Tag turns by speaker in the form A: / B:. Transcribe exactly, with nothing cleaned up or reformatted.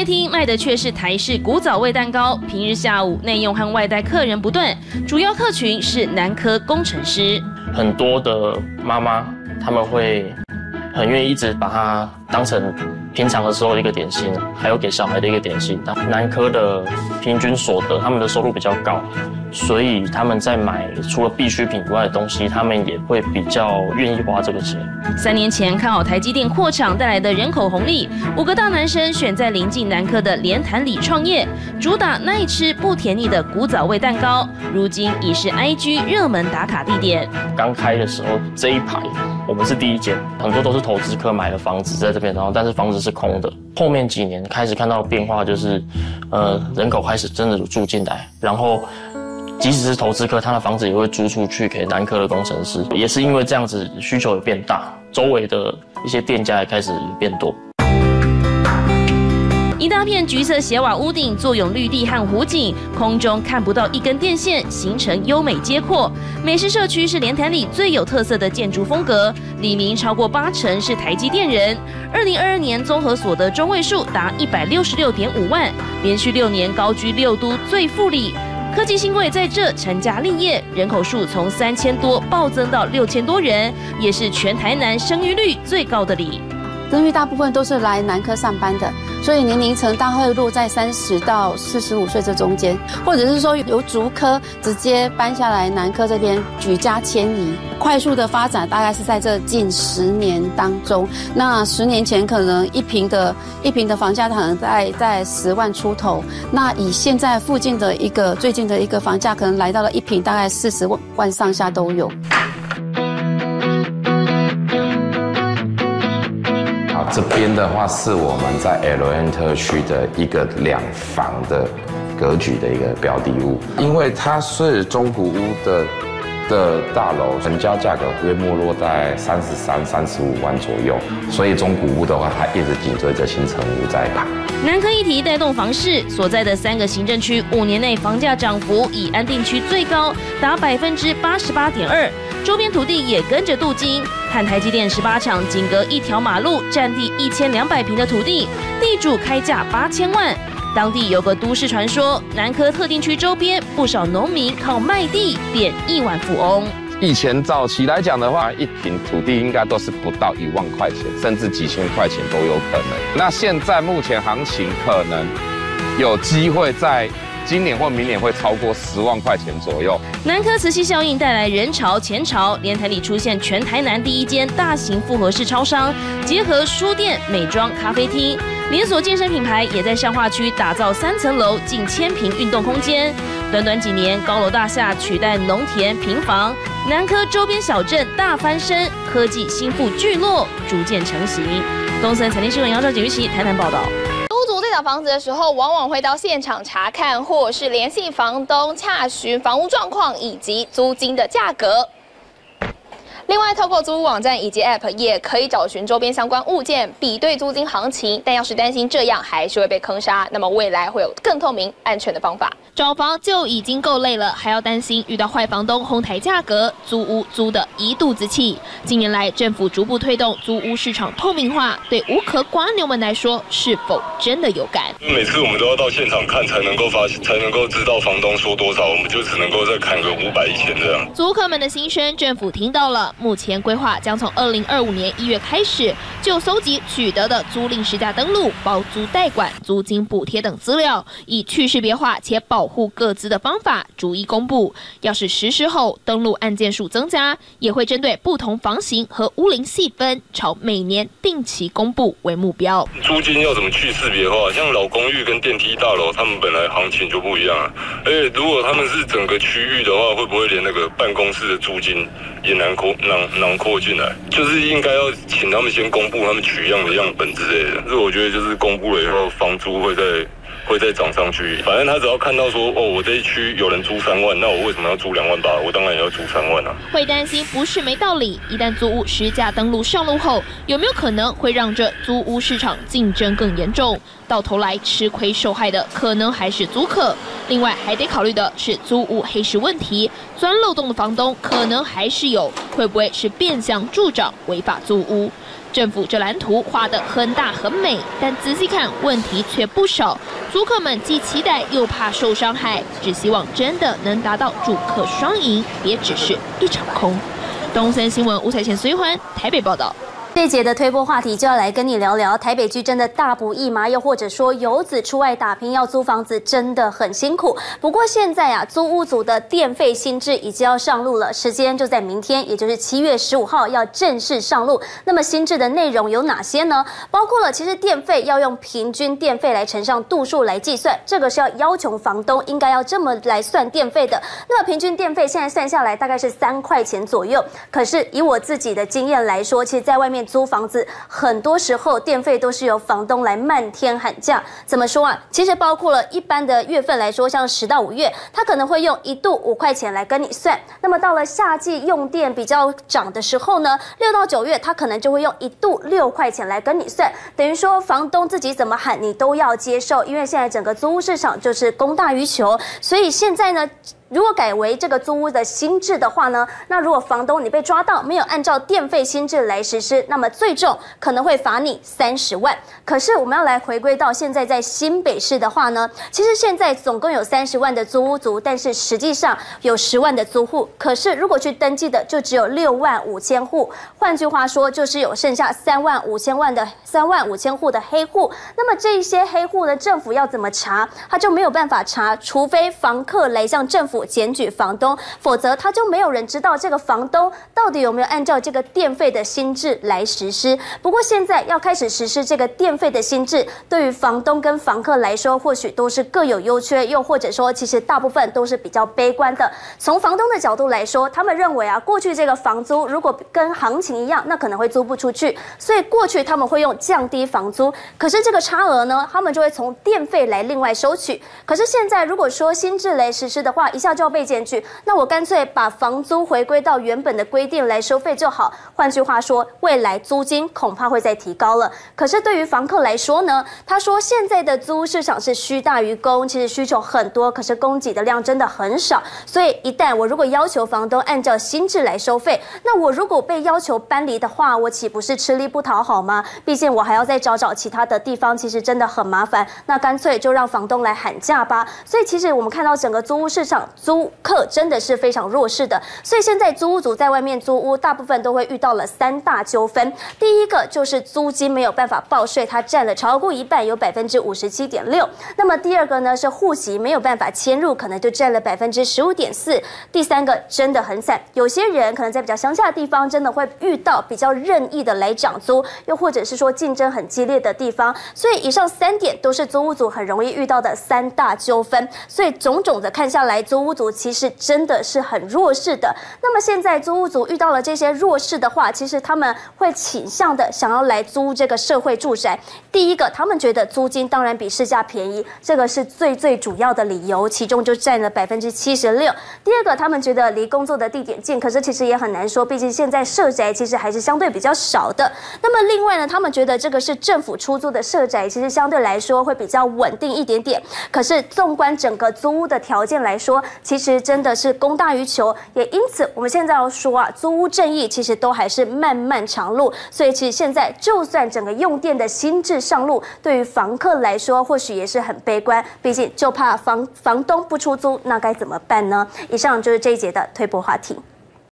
A: 啡厅卖的却是台式古早味蛋糕，平日下午内用和外带客人不断，主要客群是南科工程师。
B: 很多的妈妈他们会很愿意一直把它当成平常的时候的一个点心，还有给小孩的一个点心。南科的平均所得，他们的收入比较高，所以他们在买除了必需品以外的东西，他们也会比较愿意花这个钱。
A: 三年前看好台积电扩厂带来的人口红利，五个大男生选在临近南科的莲潭里创业，主打耐吃不甜腻的古早味蛋糕，如今已是 I G 热门打卡地点。
B: 刚开的时候这一排我们是第一间，很多都是投资客买了房子在这边，然后但是房子是空的。后面几年开始看到变化，就是呃人口开始真的住进来，然后即使是投资客，他的房子也会租出去给南科的工程师，也是因为这样子需求也变大，周围的一些店家也开始变多。
A: 一大片橘色斜瓦屋顶，坐拥绿地和湖景，空中看不到一根电线，形成优美街廓。美式社区是莲潭里最有特色的建筑风格，里民超过八成是台积电人。二零二二年综合所得中位数达一百六十六点五万，连续六年高居六都最富里。科技新贵在这成家立业，人口数从三千多暴增到六千多人，也是全台南生育率最高的里。
C: 生育大部分都是来南科上班的，所以年龄层大概会落在三十到四十五岁这中间，或者是说由竹科直接搬下来南科这边举家迁移，快速的发展大概是在这近十年当中。那十年前可能一坪的一坪的房价可能在在十万出头，那以现在附近的一个最近的一个房价可能来到了一坪大概四十万上下都有。
D: 这边的话是我们在 L N 特区的一个两房的格局的一个标的物，因为它是中古屋的的大楼，成交价格约莫落在三十三、三十五万左右，所以中古屋的话，它一直紧追着新成屋在跑。
A: 南科议题带动房市所在的三个行政区，五年内房价涨幅以安定区最高，达百分之八十八点二，周边土地也跟着镀金。和台积电十八厂仅隔一条马路，占地一千两百平的土地，地主开价八千万。当地有个都市传说，南科特定区周边不少农民靠卖地变亿万富翁。
D: 以前早期来讲的话，一坪土地应该都是不到一万块钱，甚至几千块钱都有可能。那现在目前行情可能有机会在今年或明年会超过十万块钱左右。
A: 南科磁吸效应带来人潮钱潮，莲潭里出现全台南第一间大型复合式超商，结合书店、美妆、咖啡厅，连锁健身品牌也在上化区打造三层楼近千坪运动空间。短短几年，高楼大厦取代农田平房，南科周边小镇大翻身，科技新富聚落逐渐成型。东森财经新闻姚兆景、于琪台南报道。
E: 租这套房子的时候，往往会到现场查看，或是联系房东洽询房屋状况以及租金的价格。另外，透过租屋网站以及 App 也可以找寻周边相关物件，比对租金行情。但要是担心这样还是会被坑杀，那么未来会有更透明、安全的方法。
A: 找房就已经够累了，还要担心遇到坏房东哄抬价格，租屋租的一肚子气。近年来，政府逐步推动租屋市场透明化，对无壳蝸牛们来说，是否真的有感？
F: 每次我们都要到现场看，才能够发现，才能够知道房东说多少，我们就只能够再砍个五百、一千这样。
A: 租客们的心声，政府听到了。目前规划将从二零二五年一月开始，就搜集取得的租赁实价登录、包租代管、租金补贴等资料，以去识别化且保护个资的方法逐一公布。要是实施后登录案件数增加，也会针对不同房型和屋龄细分，朝每年定期公布为目标。
F: 租金要怎么去识别化？像老公寓跟电梯大楼，他们本来行情就不一样啊。而且如果他们是整个区域的话，会不会连那个办公室的租金也囊括囊囊括进来？就是应该要请他们先公布他们取样的样本之类的。所以我觉得就是公布了以后，房租会在。会再涨上去，反正他只要看到说，哦，我这一区有人租三万，那我为什么要租两万八？我当然也要租三万啊。
A: 会担心不是没道理，一旦租屋实价登录上路后，有没有可能会让这租屋市场竞争更严重？到头来吃亏受害的可能还是租客。另外还得考虑的是租屋黑市问题，钻漏洞的房东可能还是有，会不会是变相助长违法租屋？
E: 政府这蓝图画得很大很美，但仔细看问题却不少。租客们既期待又怕受伤害，只希望真的能达到住客双赢，别只是一场空。东森新闻吴彩贤、随环台北报道。
G: 这节的推播话题就要来跟你聊聊，台北居真的大不易吗？又或者说游子出外打拼要租房子真的很辛苦。不过现在啊，租屋族的电费新制已经要上路了，时间就在明天，也就是七月十五号要正式上路。那么新制的内容有哪些呢？包括了其实电费要用平均电费来乘上度数来计算，这个是要要求房东应该要这么来算电费的。那么平均电费现在算下来大概是三块钱左右，可是以我自己的经验来说，其实在外面租房子，很多时候电费都是由房东来漫天喊价。怎么说啊？其实包括了一般的月份来说，像十到五月，他可能会用一度五块钱来跟你算。那么到了夏季用电比较涨的时候呢，六到九月他可能就会用一度六块钱来跟你算。等于说房东自己怎么喊你都要接受，因为现在整个租屋市场就是供大于求，所以现在呢。如果改为这个租屋的新制的话呢，那如果房东你被抓到没有按照电费新制来实施，那么最重可能会罚你三十万。可是我们要来回归到现在在新北市的话呢，其实现在总共有三十万的租屋族，但是实际上有十万的租户，可是如果去登记的就只有六万五千户，换句话说就是有剩下三万五千万的三万五千户的黑户。那么这一些黑户呢，政府要怎么查？他就没有办法查，除非房客来向政府检举房东，否则他就没有人知道这个房东到底有没有按照这个电费的新制来实施。不过现在要开始实施这个电费的新制，对于房东跟房客来说，或许都是各有优缺，又或者说其实大部分都是比较悲观的。从房东的角度来说，他们认为啊，过去这个房租如果跟行情一样，那可能会租不出去，所以过去他们会用降低房租，可是这个差额呢，他们就会从电费来另外收取。可是现在如果说新制来实施的话，一下就要被检举，那我干脆把房租回归到原本的规定来收费就好。换句话说，未来租金恐怕会再提高了。可是对于房客来说呢，他说现在的租屋市场是需大于供，其实需求很多，可是供给的量真的很少。所以一旦我如果要求房东按照新制来收费，那我如果被要求搬离的话，我岂不是吃力不讨好吗？毕竟我还要再找找其他的地方，其实真的很麻烦。那干脆就让房东来喊价吧。所以其实我们看到整个租屋市场，租客真的是非常弱势的，所以现在租屋族在外面租屋，大部分都会遇到了三大纠纷。第一个就是租金没有办法报税，它占了超过一半，有百分之五十七点六。那么第二个呢是户籍没有办法迁入，可能就占了百分之十五点四。第三个真的很惨，有些人可能在比较乡下的地方，真的会遇到比较任意的来涨租，又或者是说竞争很激烈的地方。所以以上三点都是租屋族很容易遇到的三大纠纷。所以种种的看下来，租屋族其实真的是很弱势的。那么现在租屋族遇到了这些弱势的话，其实他们会倾向的想要来租这个社会住宅。第一个，他们觉得租金当然比市价便宜，这个是最最主要的理由，其中就占了百分之七十六。第二个，他们觉得离工作的地点近，可是其实也很难说，毕竟现在社宅其实还是相对比较少的。那么另外呢，他们觉得这个是政府出租的社宅，其实相对来说会比较稳定一点点。可是纵观整个租屋的条件来说，其实真的是供大于求，也因此我们现在要说啊，租屋正义其实都还是漫漫长路。所以其实现在就算整个用电的新制上路，对于房客来说或许也是很悲观，毕竟就怕房房东不出租，那该怎么办呢？以上就是这一节的推播话题。